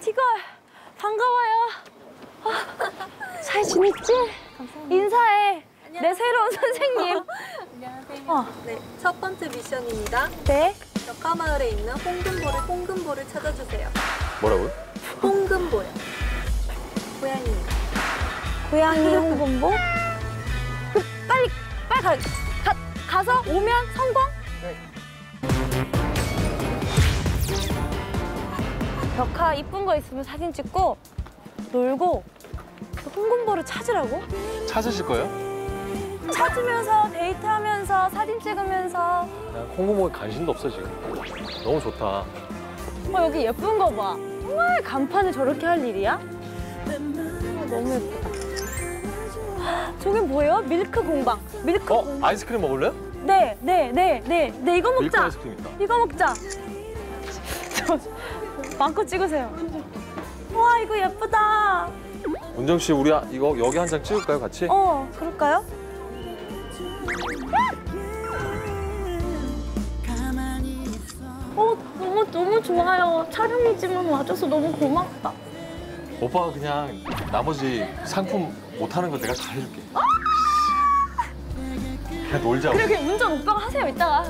기걸 반가워요. 잘 지냈지? 감사합니다. 인사해. 안녕하세요. 내 새로운 선생님. 안녕하세요. 네, 첫 번째 미션입니다. 네? 벽화마을에 있는 홍금보를 찾아주세요. 뭐라고요? 홍금보요. 고양이입니다. 고양이 홍금보? 빨리 가서 오면 성공? 네. 벽화 이쁜 거 있으면 사진 찍고 놀고 홍금보를 찾으라고? 찾으실 거예요? 찾으면서 데이트하면서 사진 찍으면서 난 홍보모에 관심도 없어 지금. 너무 좋다. 여기 예쁜 거 봐. 정말 간판을 저렇게 할 일이야? 너무 예쁘다. 저게 뭐예요? 밀크 공방. 밀크 공방. 아이스크림 먹을래요? 네, 이거 밀크 먹자. 아이스크림 있다. 이거 먹자. 마음껏 찍으세요. 와, 이거 예쁘다. 은정 씨, 우리 이거 여기 한 장 찍을까요, 같이? 그럴까요? 너무 좋아요. 촬영이지만 와줘서 너무 고맙다. 오빠가 그냥 나머지 상품 못하는 거 내가 다 해줄게. 그냥 놀자. 그래, 그냥 운전 오빠가 하세요, 이따가.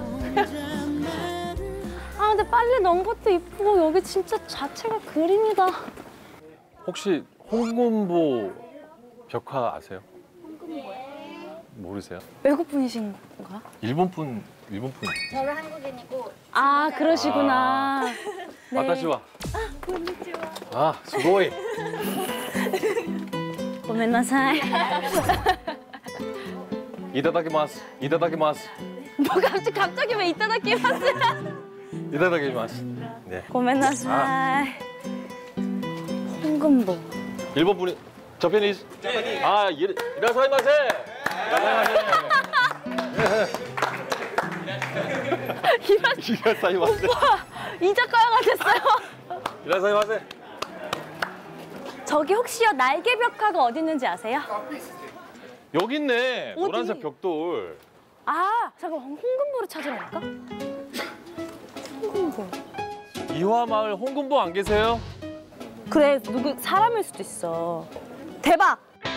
근데 빨래 넣은 것도 이쁘고 여기 진짜 자체가 그림이다. 혹시 홍금보 벽화 아세요? 모르세요? 외국 분이신가? 일본 분. 저는 한국인이고. 그러시구나. 네. 와타시와. 수고이. 고멘나사이. 이타다키마스. 뭐 갑자기 왜 이따다키마스? 이타다키마스. 네. 고멘나사이. 홍금보. 일본 분이 저편이 이라사이마세. 이라사이마세. 오빠, 이 작가가 됐어요. 이라사이마세. 저기 혹시요 날개 벽화가 어디 있는지 아세요? 여기 있네. 어디? 노란색 벽돌. 잠깐 홍금보를 찾으라니까? 홍금보. 이화마을 홍금보 안 계세요? 그래, 누구 사람일 수도 있어. 대박!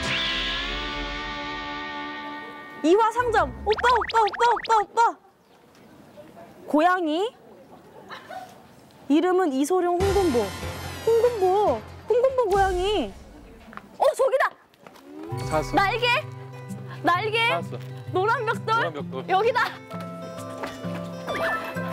이화상점! 오빠! 고양이? 이름은 이소룡 홍금보. 홍금보 고양이. 저기다! 찾았어. 날개! 찾았어. 노란 벽돌! 노란 벽돌. 여기다!